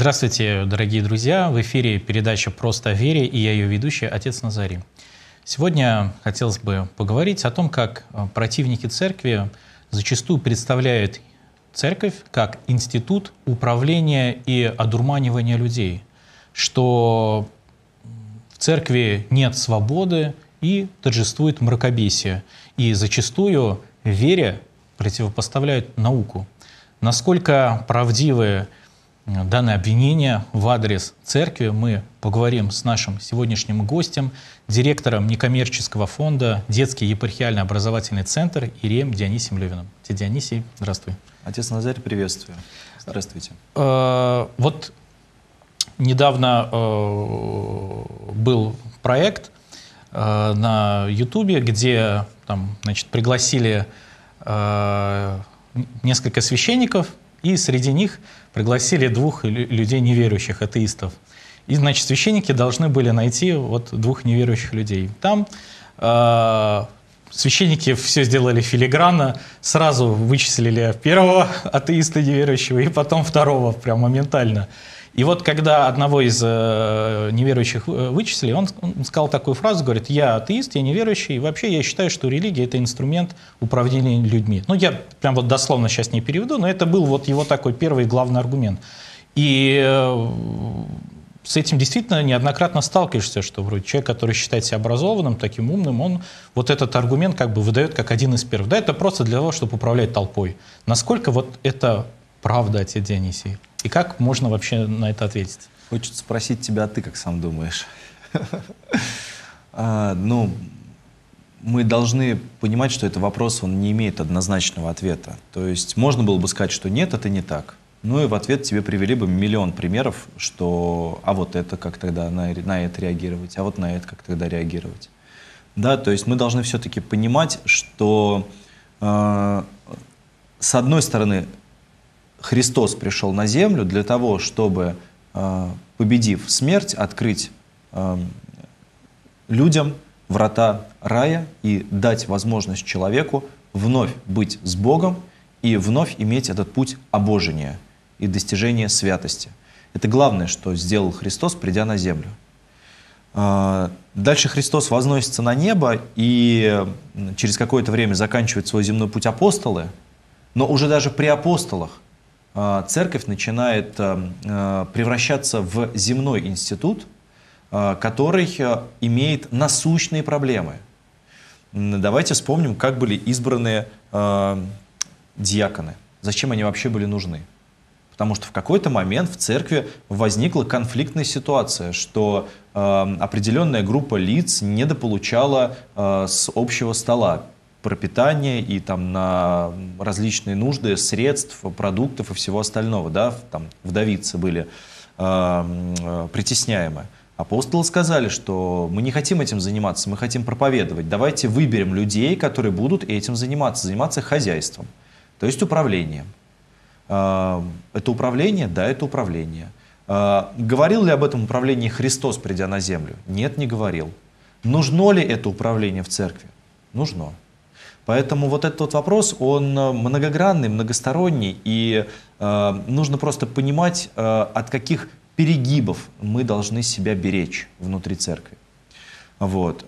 Здравствуйте, дорогие друзья! В эфире передача «Просто о вере» и я ее ведущий, отец Назарий. Сегодня хотелось бы поговорить о том, как противники церкви зачастую представляют церковь как институт управления и одурманивания людей, что в церкви нет свободы и торжествует мракобесие, и зачастую вере противопоставляют науку. Насколько правдивы данное обвинение в адрес церкви, мы поговорим с нашим сегодняшним гостем, директором некоммерческого фонда «Детский епархиальный образовательный центр» Иереем Дионисием Левиным. Отец Дионисий, здравствуй. Отец Назарий, приветствую. Здравствуйте. Вот недавно был проект на Ютубе, где там, значит, пригласили несколько священников, и среди них пригласили двух людей неверующих, атеистов. И, значит, священники должны были найти вот двух неверующих людей. Там священники все сделали филигранно, сразу вычислили первого атеиста неверующего и потом второго, прям моментально. И вот когда одного из неверующих вычислили, он сказал такую фразу, говорит: «Я атеист, я неверующий, и вообще я считаю, что религия – это инструмент управления людьми». Ну, я прям вот дословно сейчас не переведу, но это был вот его такой первый главный аргумент. И с этим действительно неоднократно сталкиваешься, что вроде человек, который считает себя образованным, таким умным, он вот этот аргумент как бы выдает как один из первых. Да, это просто для того, чтобы управлять толпой. Насколько вот это правда, отец Дионисий? И как можно вообще на это ответить? Хочется спросить тебя, а ты как сам думаешь? Ну, мы должны понимать, что этот вопрос, он не имеет однозначного ответа. То есть можно было бы сказать, что нет, это не так. Ну и в ответ тебе привели бы миллион примеров, что а вот это как тогда на это реагировать, а вот на это как тогда реагировать. Да, то есть мы должны все-таки понимать, что с одной стороны, Христос пришел на землю для того, чтобы, победив смерть, открыть людям врата рая и дать возможность человеку вновь быть с Богом и вновь иметь этот путь обожения и достижения святости. Это главное, что сделал Христос, придя на землю. Дальше Христос возносится на небо, и через какое-то время заканчивает свой земной путь апостолы, но уже даже при апостолах церковь начинает превращаться в земной институт, который имеет насущные проблемы. Давайте вспомним, как были избраны диаконы. Зачем они вообще были нужны? Потому что в какой-то момент в церкви возникла конфликтная ситуация, что определенная группа лиц недополучала с общего стола пропитание и там на различные нужды средств, продуктов и всего остального. Да? Там вдовицы были притесняемы. Апостолы сказали, что мы не хотим этим заниматься, мы хотим проповедовать. Давайте выберем людей, которые будут этим заниматься хозяйством, то есть управлением. Это управление? Да, это управление. Говорил ли об этом управлении Христос, придя на землю? Нет, не говорил. Нужно ли это управление в церкви? Нужно. Поэтому вот этот вот вопрос, он многогранный, многосторонний, и нужно просто понимать, от каких перегибов мы должны себя беречь внутри церкви. Вот.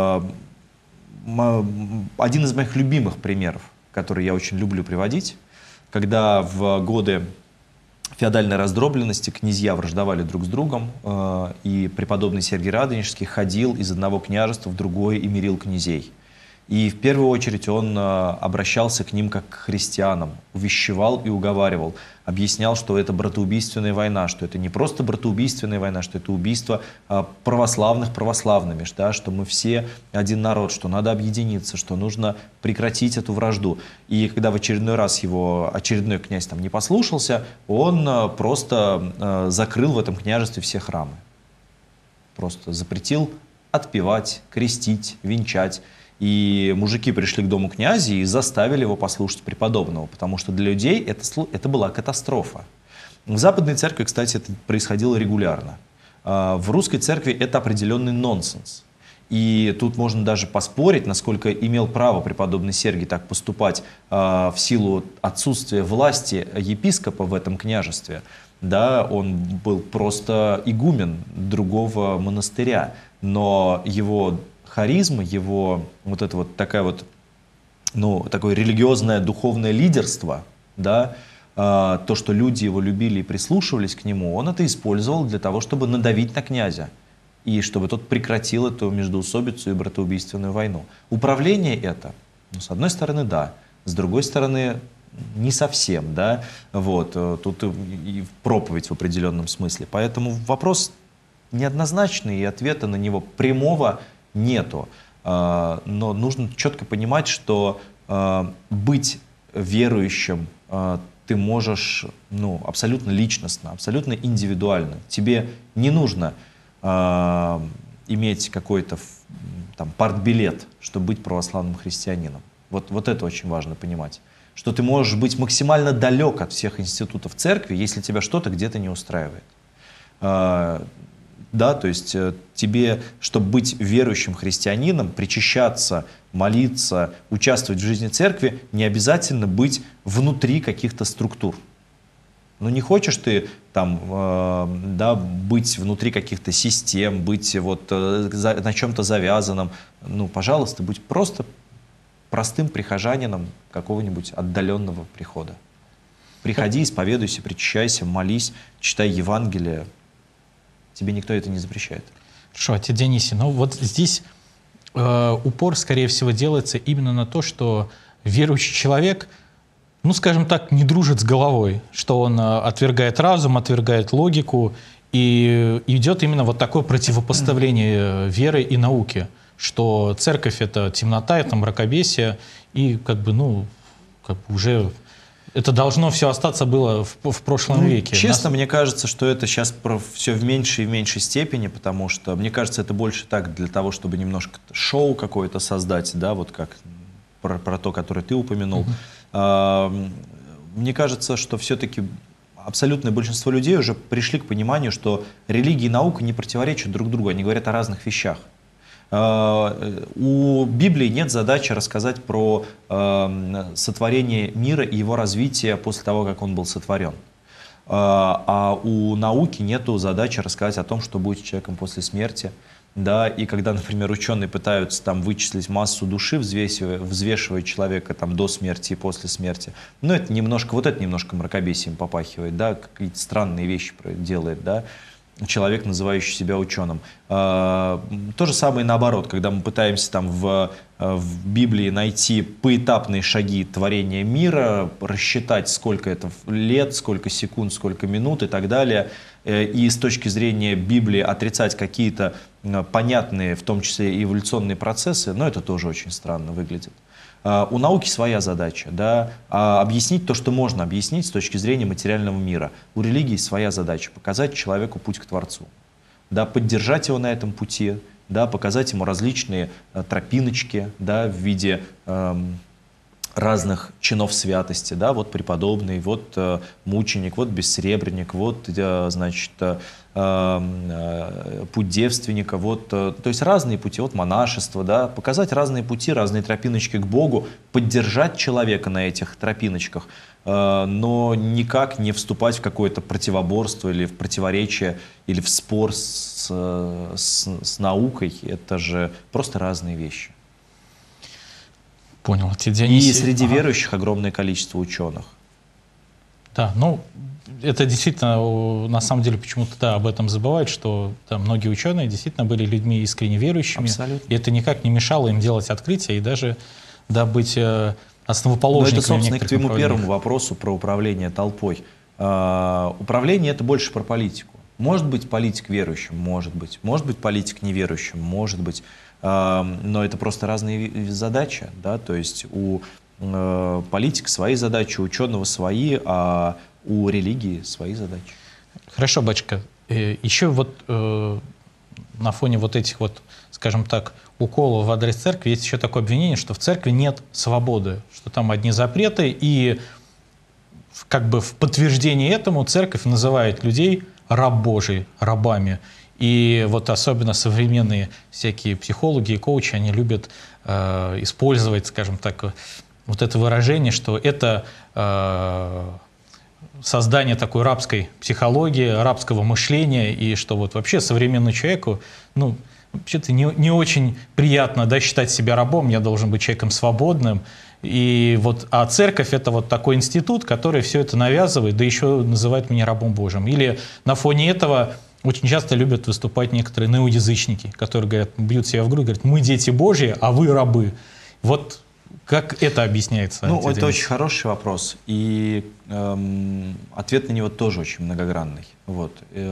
Один из моих любимых примеров, который я очень люблю приводить, когда в годы феодальной раздробленности князья враждовали друг с другом, и преподобный Сергий Радонежский ходил из одного княжества в другое и мирил князей. И в первую очередь он обращался к ним как к христианам, увещевал и уговаривал, объяснял, что это братоубийственная война, что это не просто братоубийственная война, что это убийство православных православными, да, что мы все один народ, что надо объединиться, что нужно прекратить эту вражду. И когда в очередной раз его очередной князь там не послушался, он просто закрыл в этом княжестве все храмы. Просто запретил отпевать, крестить, венчать. И мужики пришли к дому князя и заставили его послушать преподобного, потому что для людей это была катастрофа. В Западной церкви, кстати, это происходило регулярно. В русской церкви это определенный нонсенс. И тут можно даже поспорить, насколько имел право преподобный Сергий так поступать в силу отсутствия власти епископа в этом княжестве. Да, он был просто игумен другого монастыря, но его харизма, его вот это вот такая вот, ну, такое религиозное духовное лидерство, да, то, что люди его любили и прислушивались к нему, он это использовал для того, чтобы надавить на князя и чтобы тот прекратил эту междоусобицу и братоубийственную войну. Управление это, ну, с одной стороны, да, с другой стороны, не совсем, да, вот, тут и проповедь в определенном смысле. Поэтому вопрос неоднозначный, и ответа на него прямого нету. Но нужно четко понимать, что быть верующим ты можешь, ну, абсолютно личностно, абсолютно индивидуально. Тебе не нужно иметь какой-то там партбилет, чтобы быть православным христианином. Вот это очень важно понимать. Что ты можешь быть максимально далек от всех институтов церкви, если тебя что-то где-то не устраивает. Да, то есть тебе, чтобы быть верующим христианином, причащаться, молиться, участвовать в жизни церкви, не обязательно быть внутри каких-то структур. Ну не хочешь ты там, да, быть внутри каких-то систем, быть вот на чем-то завязанным, ну, пожалуйста, будь просто простым прихожанином какого-нибудь отдаленного прихода. Приходи, исповедуйся, причащайся, молись, читай Евангелие. Тебе никто это не запрещает. Хорошо, отец Дионисий, ну вот здесь упор, скорее всего, делается именно на то, что верующий человек, ну, скажем так, не дружит с головой, что он отвергает разум, отвергает логику, и идет именно вот такое противопоставление веры и науки, что церковь — это темнота, это мракобесие, и как бы, ну, как бы уже это должно все остаться было в прошлом веке. Честно, мне кажется, что это сейчас все в меньшей и меньшей степени, потому что, мне кажется, это больше так для того, чтобы немножко шоу какое-то создать, да, вот как про то, которое ты упомянул. Мне кажется, что все-таки абсолютное большинство людей уже пришли к пониманию, что религия и наука не противоречат друг другу, они говорят о разных вещах. У Библии нет задачи рассказать про сотворение мира и его развитие после того, как он был сотворен. А у науки нет задачи рассказать о том, что будет с человеком после смерти. Да, и когда, например, ученые пытаются там вычислить массу души, взвешивая человека там до смерти и после смерти, ну это немножко, вот это немножко мракобесием попахивает, да, какие-то странные вещи делает, да, человек, называющий себя ученым. То же самое наоборот, когда мы пытаемся там в Библии найти поэтапные шаги творения мира, рассчитать, сколько это лет, сколько секунд, сколько минут и так далее, и с точки зрения Библии отрицать какие-то понятные, в том числе эволюционные процессы, но это тоже очень странно выглядит. У науки своя задача, да, объяснить то, что можно объяснить с точки зрения материального мира. У религии своя задача — показать человеку путь к Творцу, да, поддержать его на этом пути, да, показать ему различные тропиночки, да, в виде разных чинов святости, да, вот преподобный, вот мученик, вот бессребренник, вот, значит, путь девственника, вот, то есть разные пути, вот монашество, да, показать разные пути, разные тропиночки к Богу, поддержать человека на этих тропиночках, но никак не вступать в какое-то противоборство или в противоречие, или в спор с наукой, это же просто разные вещи. Понял. Дионисий. И среди верующих огромное количество ученых. Да, ну, это действительно, на самом деле, почему-то да, об этом забывают, что да, многие ученые действительно были людьми искренне верующими. Абсолютно. И это никак не мешало им делать открытия и даже да, быть основоположниками. Но это, собственно, к твоему направлениях. первому вопросу про управление толпой. Управление — это больше про политику. Может быть политик верующим, может быть политик неверующим, может быть. Но это просто разные задачи, да, то есть у политика свои задачи, у ученого свои, а у религии свои задачи. Хорошо, батюшка. Еще вот на фоне вот этих вот, скажем так, уколов в адрес церкви есть еще такое обвинение, что в церкви нет свободы, что там одни запреты, и как бы в подтверждение этому церковь называет людей раб Божий, рабами. И вот особенно современные всякие психологи и коучи, они любят использовать, скажем так, вот это выражение, что это создание такой рабской психологии, рабского мышления, и что вот вообще современному человеку, ну, вообще-то не очень приятно, да, считать себя рабом, я должен быть человеком свободным. И вот, а церковь — это вот такой институт, который все это навязывает, да еще называет меня рабом Божьим. Или на фоне этого очень часто любят выступать некоторые неоязычники, которые говорят, бьют себя в грудь, говорят, мы дети Божьи, а вы рабы. Вот как это объясняется? Ну, это очень хороший вопрос, и ответ на него тоже очень многогранный. Вот.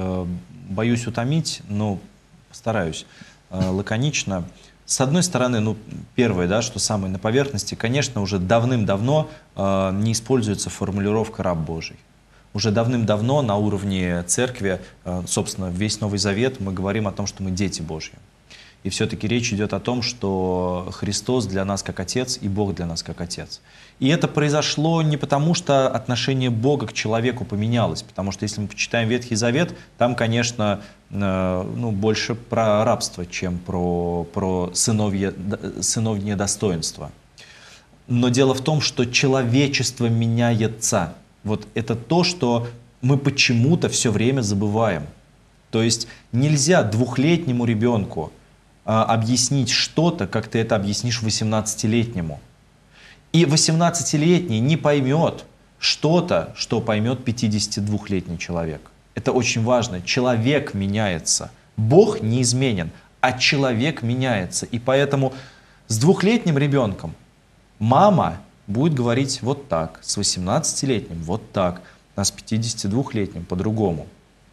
Боюсь утомить, но постараюсь лаконично. С одной стороны, ну, первое, да, что самое на поверхности, конечно, уже давным-давно не используется формулировка «раб Божий». Уже давным-давно на уровне церкви, собственно, весь Новый Завет мы говорим о том, что мы дети Божьи. И все-таки речь идет о том, что Христос для нас как Отец и Бог для нас как Отец. И это произошло не потому, что отношение Бога к человеку поменялось, потому что если мы почитаем Ветхий Завет, там, конечно, ну, больше про рабство, чем про сыновнее достоинство. Но дело в том, что человечество меняется. Вот это то, что мы почему-то все время забываем. То есть нельзя двухлетнему ребенку объяснить что-то, как ты это объяснишь 18-летнему. И 18-летний не поймет что-то, что поймет 52-летний человек. Это очень важно. Человек меняется. Бог неизменен, а человек меняется. И поэтому с двухлетним ребенком мама будет говорить вот так, с 18-летним вот так, а с 52-летним по-другому.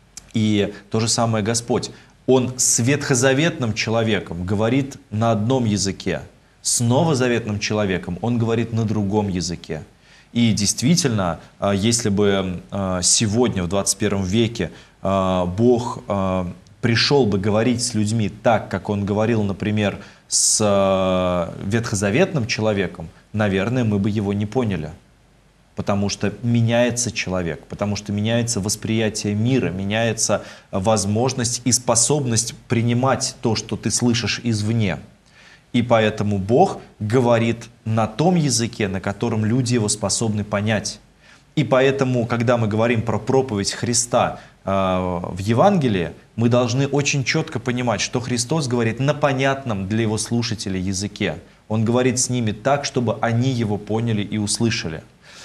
И то же самое Господь. Он с ветхозаветным человеком говорит на одном языке, с новозаветным человеком он говорит на другом языке. И действительно, если бы сегодня, в 21 веке, Бог пришел бы говорить с людьми так, как Он говорил, например, с ветхозаветным человеком, наверное, мы бы его не поняли. Потому что меняется человек, потому что меняется восприятие мира, меняется возможность и способность принимать то, что ты слышишь извне. И поэтому Бог говорит на том языке, на котором люди его способны понять. И поэтому, когда мы говорим про проповедь Христа в Евангелии, мы должны очень четко понимать, что Христос говорит на понятном для его слушателей языке. Он говорит с ними так, чтобы они его поняли и услышали.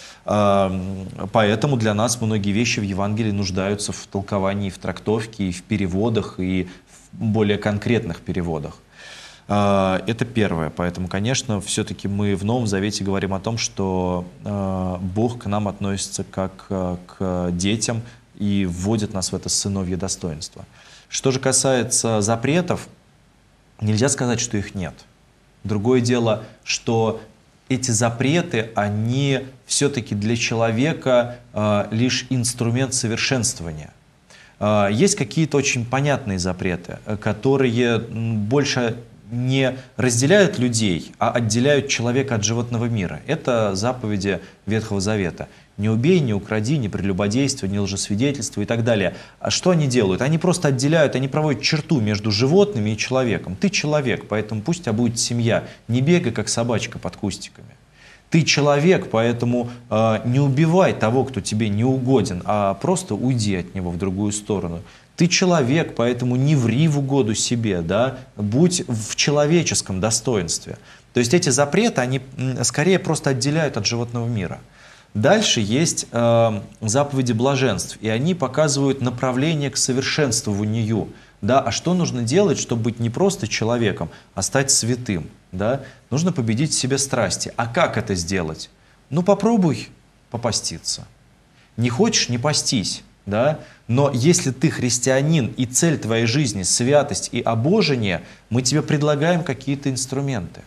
Поэтому для нас многие вещи в Евангелии нуждаются в толковании, в трактовке, и в переводах, и в более конкретных переводах. Это первое. Поэтому, конечно, все-таки мы в Новом Завете говорим о том, что Бог к нам относится как к детям и вводит нас в это сыновье достоинство. Что же касается запретов, нельзя сказать, что их нет. Другое дело, что эти запреты, они все-таки для человека лишь инструмент совершенствования. Есть какие-то очень понятные запреты, которые больше не разделяют людей, а отделяют человека от животного мира. Это заповеди Ветхого Завета. Не убей, не укради, не прелюбодействуй, не лжесвидетельствуй и так далее. А что они делают? Они просто отделяют, они проводят черту между животными и человеком. Ты человек, поэтому пусть у тебя будет семья. Не бегай, как собачка под кустиками. Ты человек, поэтому не убивай того, кто тебе не угоден, а просто уйди от него в другую сторону. Ты человек, поэтому не ври в угоду себе, да? Будь в человеческом достоинстве. То есть эти запреты, они скорее просто отделяют от животного мира. Дальше есть заповеди блаженств, и они показывают направление к совершенствованию. Да? А что нужно делать, чтобы быть не просто человеком, а стать святым? Да? Нужно победить в себе страсти. А как это сделать? Ну попробуй попаститься. Не хочешь — не постись. Да? Но если ты христианин и цель твоей жизни — святость и обожение, мы тебе предлагаем какие-то инструменты.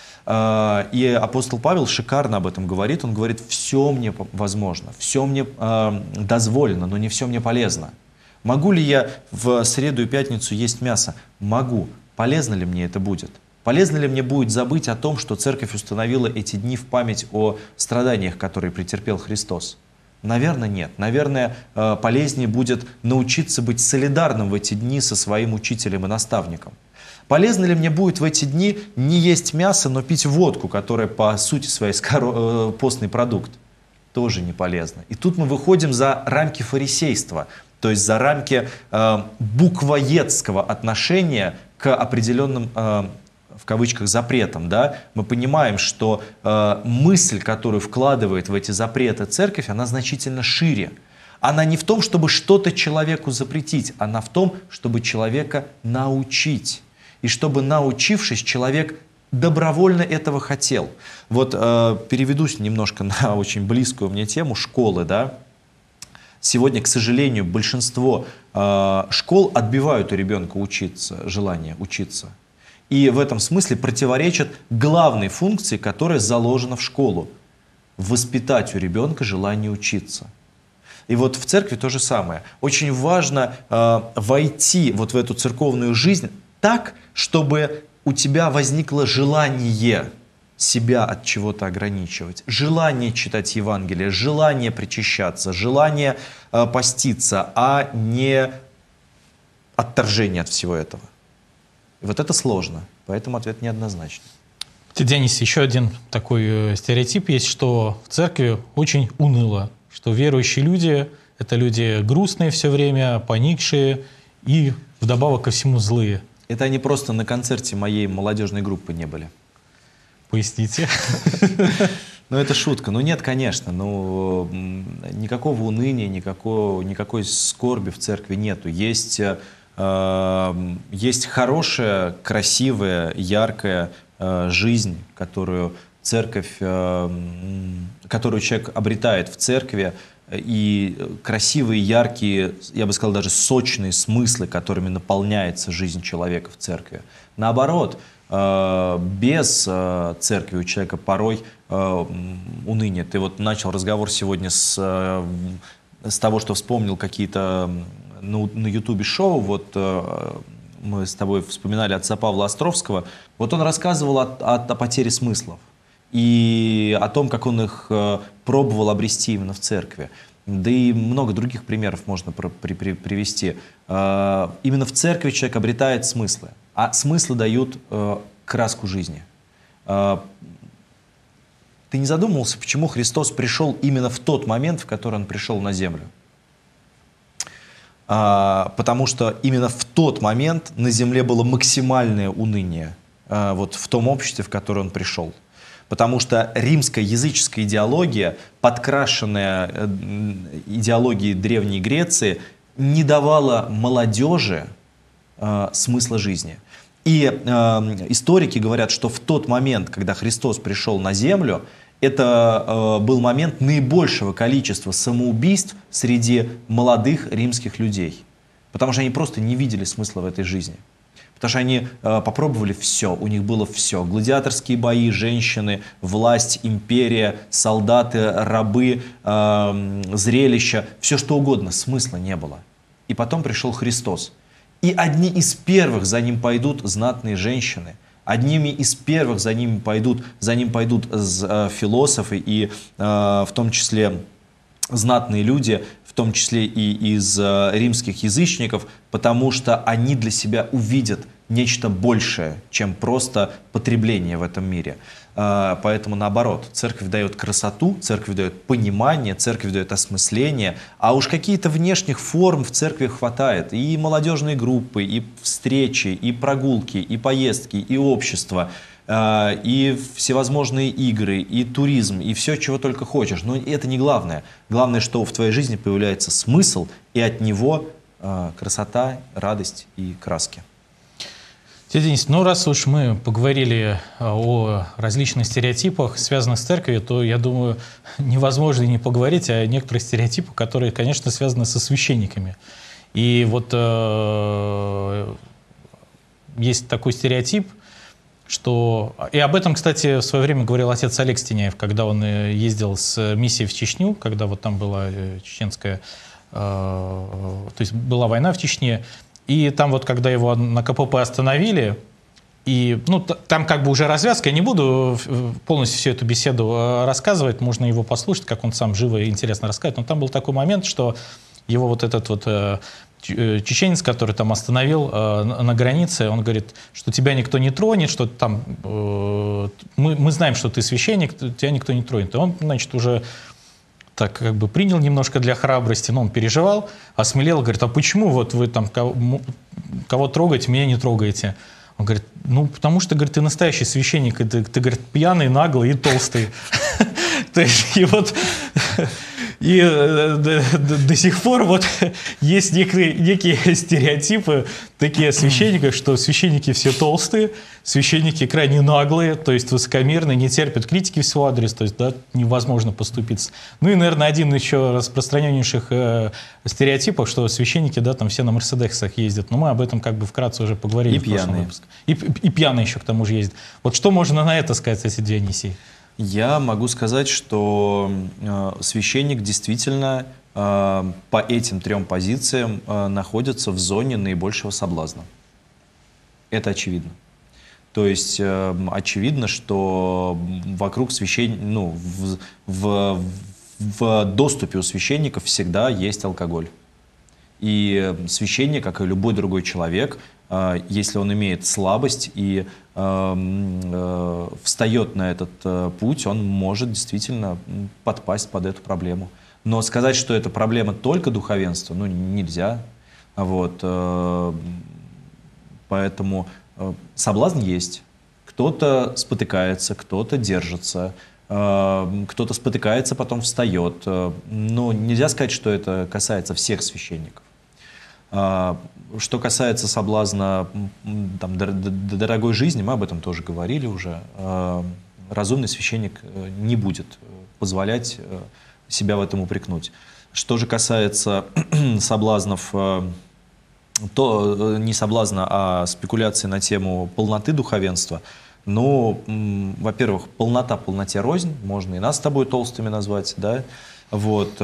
И апостол Павел шикарно об этом говорит. Он говорит: все мне возможно, все мне дозволено, но не все мне полезно. Могу ли я в среду и пятницу есть мясо? Могу. Полезно ли мне это будет? Полезно ли мне будет забыть о том, что церковь установила эти дни в память о страданиях, которые претерпел Христос? Наверное, нет. Наверное, полезнее будет научиться быть солидарным в эти дни со своим учителем и наставником. Полезно ли мне будет в эти дни не есть мясо, но пить водку, которая по сути своей постный продукт? Тоже не полезно. И тут мы выходим за рамки фарисейства, то есть за рамки буквоедского отношения к определенным, в кавычках, запретам. Да? Мы понимаем, что мысль, которую вкладывает в эти запреты церковь, она значительно шире. Она не в том, чтобы что-то человеку запретить, она в том, чтобы человека научить. И чтобы, научившись, человек добровольно этого хотел. Вот переведусь немножко на очень близкую мне тему школы. Да? Сегодня, к сожалению, большинство школ отбивают у ребенка желание учиться. И в этом смысле противоречат главной функции, которая заложена в школу – воспитать у ребенка желание учиться. И вот в церкви то же самое. Очень важно войти вот в эту церковную жизнь так, чтобы у тебя возникло желание себя от чего-то ограничивать, желание читать Евангелие, желание причащаться, желание поститься, а не отторжение от всего этого. И вот это сложно, поэтому ответ неоднозначный. Денис, еще один такой стереотип есть, что в церкви очень уныло, что верующие люди – это люди грустные все время, поникшие и вдобавок ко всему злые. Это они просто на концерте моей молодежной группы не были. Поясните. Ну, это шутка. Ну, нет, конечно. Ну, никакого уныния, никакой скорби в церкви нету. Есть хорошая, красивая, яркая жизнь, которую человек обретает в церкви, и красивые, яркие, я бы сказал, даже сочные смыслы, которыми наполняется жизнь человека в церкви. Наоборот, без церкви у человека порой уныние. Ты вот начал разговор сегодня с того, что вспомнил какие-то на Ютубе шоу. Вот мы с тобой вспоминали отца Павла Островского. Вот он рассказывал о потере смыслов и о том, как он их пробовал обрести именно в церкви. Да и много других примеров можно привести. Именно в церкви человек обретает смыслы, а смыслы дают краску жизни. Ты не задумывался, почему Христос пришел именно в тот момент, в который Он пришел на землю? Потому что именно в тот момент на земле было максимальное уныние, вот в том обществе, в которое Он пришел. Потому что римская языческая идеология, подкрашенная идеологией Древней Греции, не давала молодежи смысла жизни. И историки говорят, что в тот момент, когда Христос пришел на землю, это был момент наибольшего количества самоубийств среди молодых римских людей. Потому что они просто не видели смысла в этой жизни. Потому что они попробовали все, у них было все. Гладиаторские бои, женщины, власть, империя, солдаты, рабы, зрелища, все что угодно, смысла не было. И потом пришел Христос. И одни из первых за ним пойдут знатные женщины. Одними из первых за ним пойдут философы и в том числе знатные люди, в том числе и из римских язычников, потому что они для себя увидят нечто большее, чем просто потребление в этом мире. Поэтому наоборот, церковь дает красоту, церковь дает понимание, церковь дает осмысление, а уж какие-то внешних форм в церкви хватает. И молодежные группы, и встречи, и прогулки, и поездки, и общество, и всевозможные игры, и туризм, и все, чего только хочешь. Но это не главное. Главное, что в твоей жизни появляется смысл, и от него красота, радость и краски. Денис, ну раз уж мы поговорили о различных стереотипах, связанных с церковью, то, я думаю, невозможно не поговорить о некоторых стереотипах, которые, конечно, связаны со священниками. И вот есть такой стереотип, что... И об этом, кстати, в свое время говорил отец Олег Стеняев, когда он ездил с миссией в Чечню, когда вот там была чеченская... То есть была война в Чечне. И там вот, когда его на КПП остановили, И ну, там как бы уже развязка, я не буду полностью всю эту беседу рассказывать, можно его послушать, как он сам живо и интересно рассказывает. Но там был такой момент, что его вот этот вот чеченец, который там остановил на границе, он говорит, что тебя никто не тронет, что там мы знаем, что ты священник, тебя никто не тронет. И он, значит, уже так как бы принял немножко для храбрости, но он переживал, осмелел, говорит, а почему вот вы там кого трогаете, меня не трогаете? Он говорит, ну, потому что, говорит, ты настоящий священник, ты, говорит, пьяный, наглый и толстый. То есть, и вот, и до сих пор вот есть некие стереотипы такие о священниках, что священники все толстые, священники крайне наглые, то есть высокомерные, не терпят критики в свой адрес, то есть, да, невозможно поступиться. Ну и, наверное, один еще распространеннейших стереотипов, что священники, да, там все на мерседесах ездят, но мы об этом как бы вкратце уже поговорили. И пьяные. И пьяные еще к тому же ездят. Вот что можно на это сказать, кстати, Дионисий? Я могу сказать, что священник действительно по этим трем позициям находится в зоне наибольшего соблазна. Это очевидно. То есть очевидно, что вокруг священника, ну, в доступе у священников всегда есть алкоголь. И священник, как и любой другой человек, если он имеет слабость и встает на этот путь, он может действительно подпасть под эту проблему. Но сказать, что это проблема только духовенства, ну, нельзя. Вот. Поэтому соблазн есть. Кто-то спотыкается, кто-то держится, кто-то спотыкается, потом встает. Но нельзя сказать, что это касается всех священников. Что касается соблазна там, дорогой жизни, мы об этом тоже говорили уже. Разумный священник не будет позволять себя в этом упрекнуть. Что же касается соблазнов, то не соблазна, а спекуляции на тему полноты духовенства. Ну, во-первых, полнота полноте рознь, можно и нас с тобой толстыми назвать, да, вот.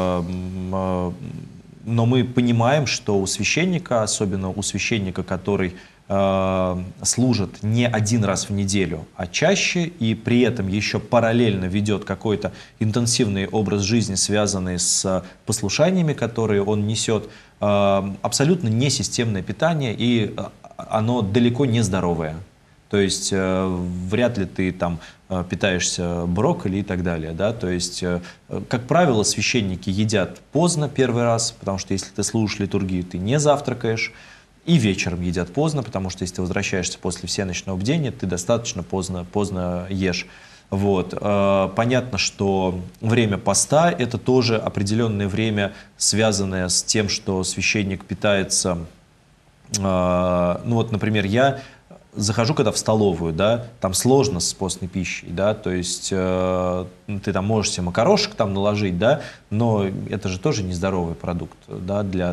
Но мы понимаем, что у священника, особенно у священника, который служит не один раз в неделю, а чаще, и при этом еще параллельно ведет какой-то интенсивный образ жизни, связанный с послушаниями, которые он несет, абсолютно несистемное питание, и оно далеко не здоровое. То есть вряд ли ты там питаешься брокколи и так далее. Да? То есть, как правило, священники едят поздно первый раз, потому что если ты служишь литургию, ты не завтракаешь. И вечером едят поздно, потому что если ты возвращаешься после всеночного бдения, ты достаточно поздно ешь. Вот. Понятно, что время поста – это тоже определенное время, связанное с тем, что священник питается. Ну вот, например, я захожу когда в столовую, да, там сложно с постной пищей, да, то есть ты там можешь себе макарошек там наложить, да, но это же тоже нездоровый продукт, да, для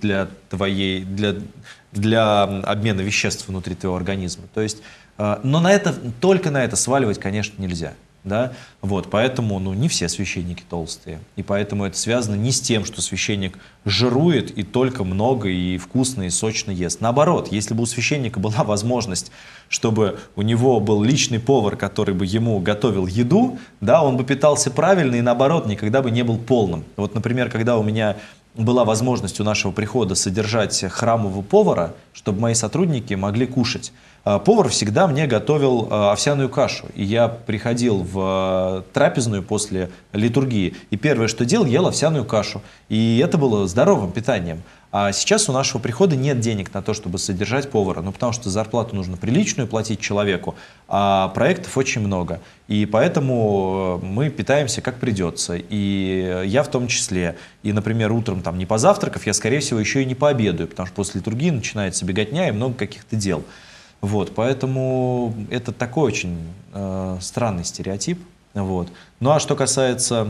обмена веществ внутри твоего организма. То есть, но только на это сваливать, конечно, нельзя. Да? Вот, поэтому не все священники толстые. И поэтому это связано не с тем, что священник жирует и только много, и вкусно, и сочно ест. Наоборот, если бы у священника была возможность, чтобы у него был личный повар, который бы ему готовил еду, да, он бы питался правильно и наоборот никогда бы не был полным. Вот, например, когда у меня была возможность у нашего прихода содержать храмового повара, чтобы мои сотрудники могли кушать. Повар всегда мне готовил овсяную кашу. И я приходил в трапезную после литургии, и первое, что делал, ел овсяную кашу. И это было здоровым питанием. А сейчас у нашего прихода нет денег на то, чтобы содержать повара. Ну, потому что зарплату нужно приличную платить человеку, а проектов очень много. И поэтому мы питаемся как придется. И я в том числе. И, например, утром там не позавтракав, я, скорее всего, еще и не пообедаю, потому что после литургии начинается беготня и много каких-то дел. Вот, поэтому это такой очень странный стереотип. Вот. Ну а что касается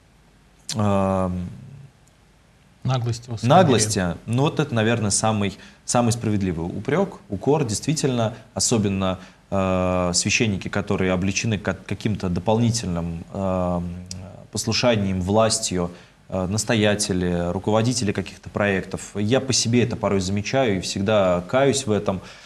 наглости, ну вот это, наверное, самый справедливый упрек, укор. Действительно, особенно священники, которые облечены каким-то дополнительным послушанием, властью, настоятели, руководители каких-то проектов. Я по себе это порой замечаю и всегда каюсь в этом.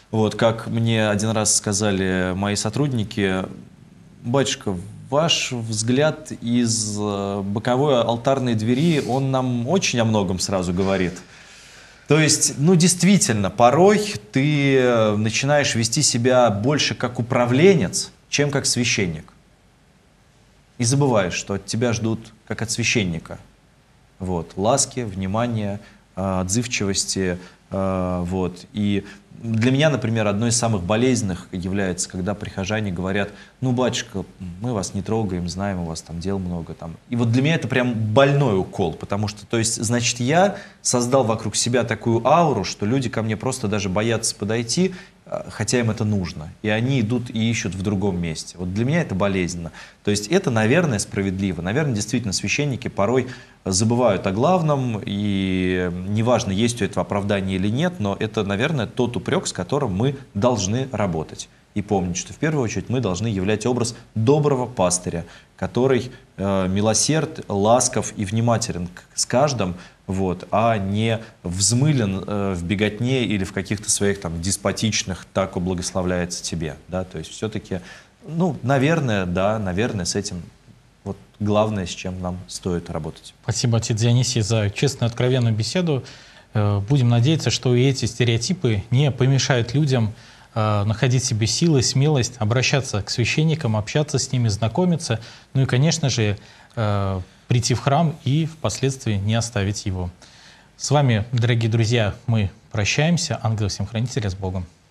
Вот, как мне один раз сказали мои сотрудники: батюшка, ваш взгляд из боковой алтарной двери, он нам очень о многом сразу говорит. То есть, ну, действительно, порой ты начинаешь вести себя больше как управленец, чем как священник. И забываешь, что от тебя ждут как от священника. Вот, ласки, внимания, отзывчивости. Вот. И для меня, например, одной из самых болезненных является, когда прихожане говорят: ну, батюшка, мы вас не трогаем, знаем, у вас там дел много. Там. И вот для меня это прям больной укол, потому что, то есть, значит, я создал вокруг себя такую ауру, что люди ко мне просто даже боятся подойти, хотя им это нужно. И они идут и ищут в другом месте. Вот для меня это болезненно. То есть это, наверное, справедливо. Наверное, действительно, священники порой забывают о главном, и неважно, есть у этого оправдание или нет, но это, наверное, тот упрек, с которым мы должны работать. И помнить, что в первую очередь мы должны являть образ доброго пастыря, который милосерд, ласков и внимателен с каждым, вот, а не взмылен в беготне или в каких-то своих там деспотичных «так благословляется тебе». Да? То есть все-таки, ну, наверное, да, наверное, с этим вот главное, с чем нам стоит работать. Спасибо, отец Дионисий, за честную, откровенную беседу. Будем надеяться, что и эти стереотипы не помешают людям находить в себе силы, смелость, обращаться к священникам, общаться с ними, знакомиться, ну и, конечно же, прийти в храм и впоследствии не оставить его. С вами, дорогие друзья, мы прощаемся. Ангелов всем хранителя, с Богом.